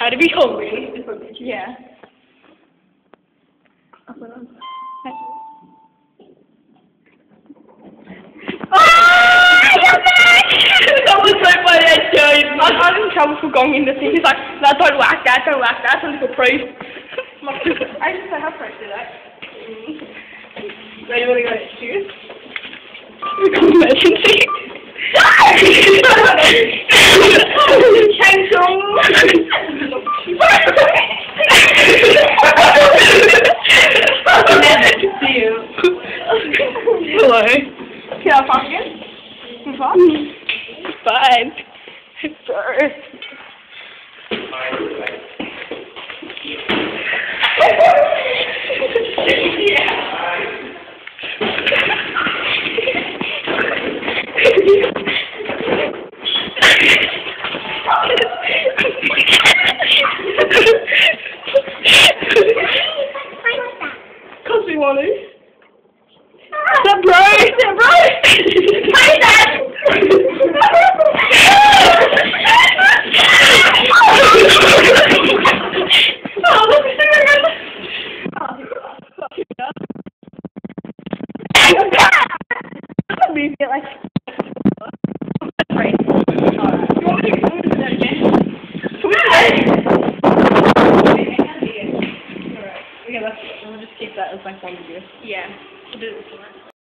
how to be hungry. Yeah. That was so funny, actually. I was in trouble for going in the thing. He's like, no, don't whack that, don't whack that. It's a little proof. I just said how fresh do that. Ready, want to go cheers? Emergency. Chang Chung. Hello. Can I talk again? You talk? Fine. Sorry. Cause we want to. That bro! That bro! Hey, Dad! Oh, look at the like. Right. You want me to do that again? Can we do that? Okay, we'll just keep that as my phone video. Yeah. We'll do this one.